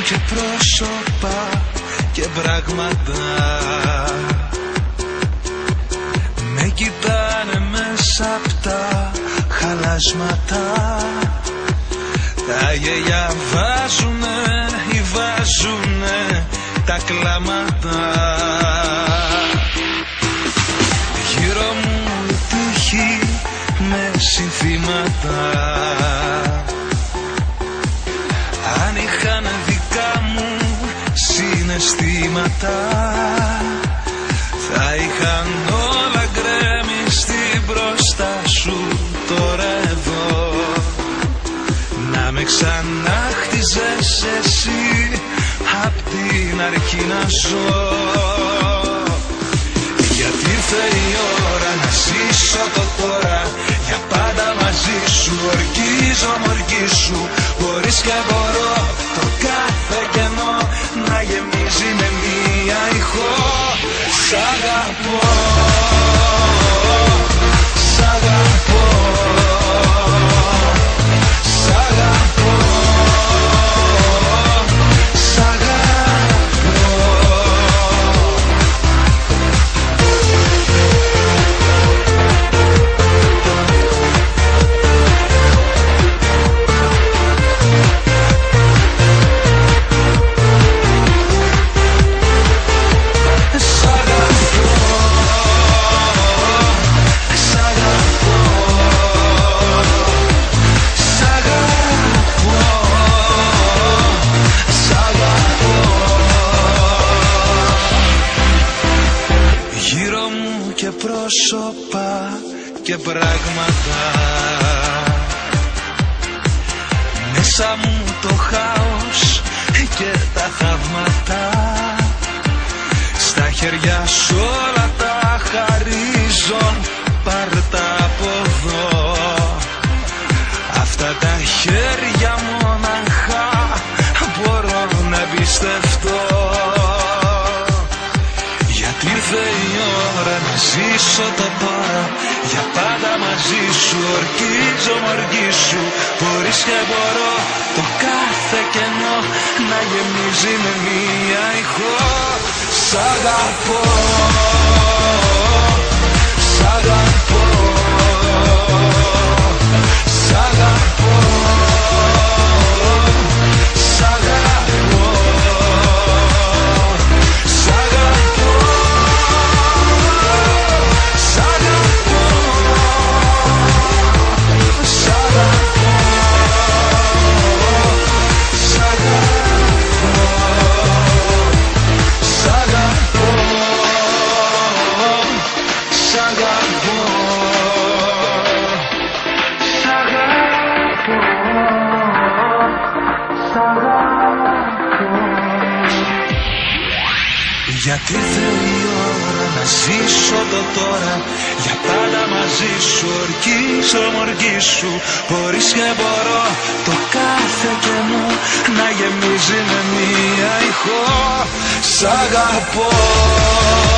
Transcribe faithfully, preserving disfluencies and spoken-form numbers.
και πρόσωπα και πράγματα με κοιτάνε μέσα απ' τα χαλάσματα. Τα γέλια βάζουνε ή βάζουνε τα κλάματα. Γύρω μου η τύχη με συνθήματα. Αν είχαν δικά μου συναισθήματα θα είχαν όλα γκρέμιστη μπροστά σου τώρα εδώ. Να με ξανάχτιζες εσύ απ' την αρχή να ζω. Γιατί ήρθε η ώρα να ζήσω το τώρα για πάντα μαζί σου. Ορκίζω μ' ορκίσου, μπορείς και μπορώ το κάθε κενό να γεμίζει με μία ηχό. Σ' αγαπώ, σ' αγαπώ, σ' αγαπώ, σ' αγαπώ. Πρόσωπα και πράγματα μέσα μου το χάος και τα θαύματα. Στα χέρια σου όλα τα χαρίζω, πάρ' τα από εδώ. Αυτά τα χέρια μοναχά μπορώ να εμπιστευτώ. Γιατί ήρθε η ώρα να ζήσω το τώρα για πάντα μαζί σου. Ορκίζω μ' ορκίσου, μπορείς και μπορώ το κάθε κενό να γεμίζει με μία ηχό. Σ' αγαπώ, σ' αγαπώ, σ' αγαπώ, σ' αγαπώ, σ' αγαπώ. Γιατί ήρθε η ώρα να ζήσω το τώρα για πάντα μαζί σου. Ορκίζω μ' ορκίσου, μπορείς και μπορώ το κάθε κενό να γεμίζει με μία ηχό. Σ' αγαπώ.